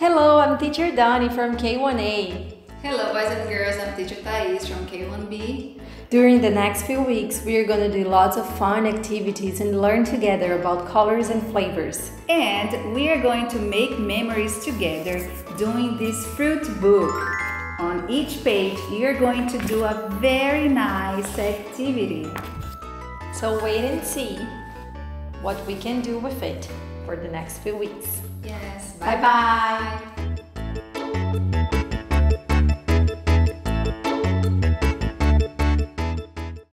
Hello, I'm teacher Dani from K1A. Hello boys and girls, I'm teacher Thais from K1B. During the next few weeks, we are going to do lots of fun activities and learn together about colors and flavors. And we are going to make memories together doing this fruit book. On each page, you're going to do a very nice activity. So wait and see what we can do with it for the next few weeks. Yes, Bye-bye!